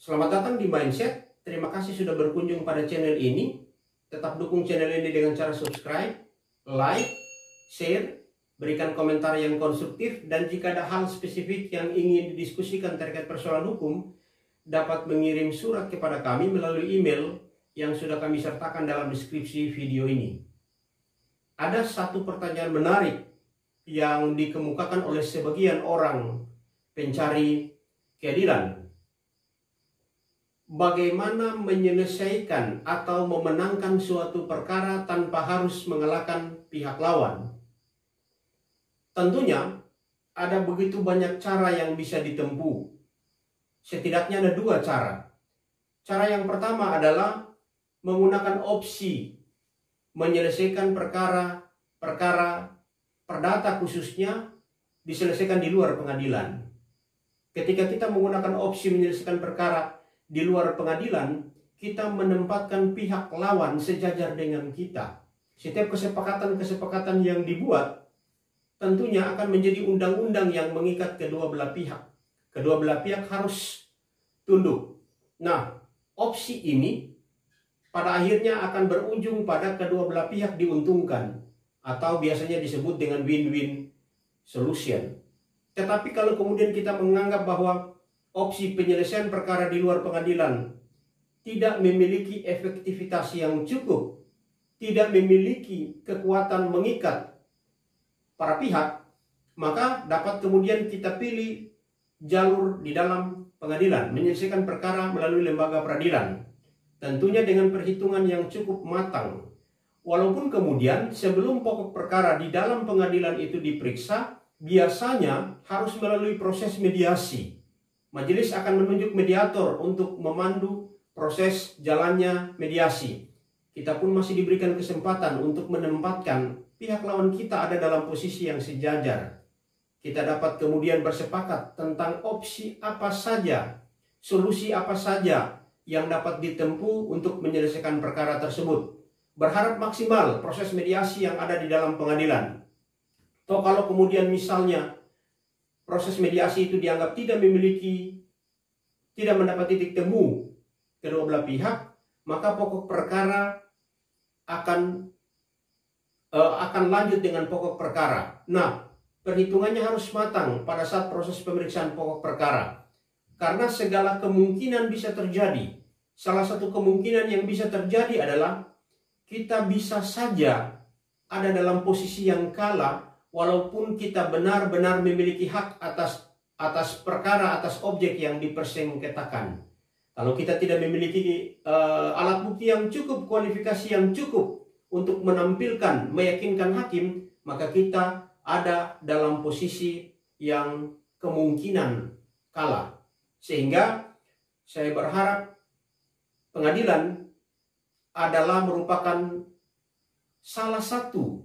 Selamat datang di Mindset. Terima kasih sudah berkunjung pada channel ini. Tetap dukung channel ini dengan cara subscribe, like, share, berikan komentar yang konstruktif, dan jika ada hal spesifik yang ingin didiskusikan terkait persoalan hukum, dapat mengirim surat kepada kami melalui email yang sudah kami sertakan dalam deskripsi video ini. Ada satu pertanyaan menarik yang dikemukakan oleh sebagian orang pencari keadilan. Bagaimana menyelesaikan atau memenangkan suatu perkara tanpa harus mengalahkan pihak lawan? Tentunya ada begitu banyak cara yang bisa ditempuh. Setidaknya ada dua cara. Cara yang pertama adalah menggunakan opsi menyelesaikan perkara perdata khususnya diselesaikan di luar pengadilan. Ketika kita menggunakan opsi menyelesaikan perkara di luar pengadilan, kita menempatkan pihak lawan sejajar dengan kita. Setiap kesepakatan yang dibuat tentunya akan menjadi undang-undang yang mengikat kedua belah pihak. Kedua belah pihak harus tunduk. Nah, opsi ini pada akhirnya akan berujung pada kedua belah pihak diuntungkan, atau biasanya disebut dengan win-win solution. Tetapi kalau kemudian kita menganggap bahwa opsi penyelesaian perkara di luar pengadilan tidak memiliki efektivitas yang cukup, tidak memiliki kekuatan mengikat para pihak, maka dapat kemudian kita pilih jalur di dalam pengadilan, menyelesaikan perkara melalui lembaga peradilan. Tentunya dengan perhitungan yang cukup matang. Walaupun kemudian sebelum pokok perkara di dalam pengadilan itu diperiksa, biasanya harus melalui proses mediasi. Majelis akan menunjuk mediator untuk memandu proses jalannya mediasi. Kita pun masih diberikan kesempatan untuk menempatkan pihak lawan kita ada dalam posisi yang sejajar. Kita dapat kemudian bersepakat tentang opsi apa saja, solusi apa saja yang dapat ditempuh untuk menyelesaikan perkara tersebut. Berharap maksimal proses mediasi yang ada di dalam pengadilan. Atau kalau kemudian misalnya proses mediasi itu dianggap tidak mendapat titik temu kedua belah pihak, maka pokok perkara akan lanjut dengan pokok perkara. Nah, perhitungannya harus matang pada saat proses pemeriksaan pokok perkara, karena segala kemungkinan bisa terjadi. Salah satu kemungkinan yang bisa terjadi adalah kita bisa saja ada dalam posisi yang kalah, walaupun kita benar-benar memiliki hak atas perkara, atas objek yang dipersengketakan. Kalau kita tidak memiliki alat bukti yang cukup, kualifikasi yang cukup untuk meyakinkan hakim, maka kita ada dalam posisi yang kemungkinan kalah. Sehingga saya berharap pengadilan adalah merupakan salah satu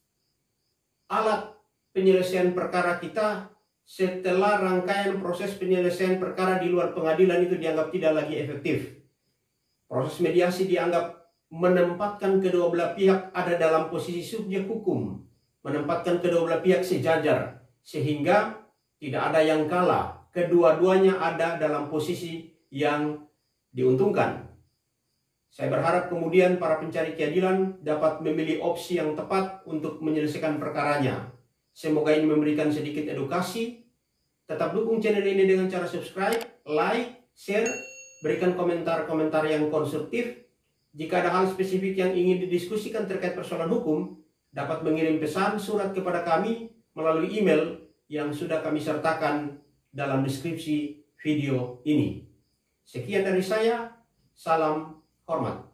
alat penyelesaian perkara kita setelah rangkaian proses penyelesaian perkara di luar pengadilan itu dianggap tidak lagi efektif. Proses mediasi dianggap menempatkan kedua belah pihak ada dalam posisi subjek hukum, menempatkan kedua belah pihak sejajar, sehingga tidak ada yang kalah. Kedua-duanya ada dalam posisi yang diuntungkan. Saya berharap kemudian para pencari keadilan dapat memilih opsi yang tepat untuk menyelesaikan perkaranya. Semoga ini memberikan sedikit edukasi. Tetap dukung channel ini dengan cara subscribe, like, share, berikan komentar-komentar yang konstruktif. Jika ada hal spesifik yang ingin didiskusikan terkait persoalan hukum, dapat mengirim pesan surat kepada kami melalui email yang sudah kami sertakan dalam deskripsi video ini. Sekian dari saya, salam hormat.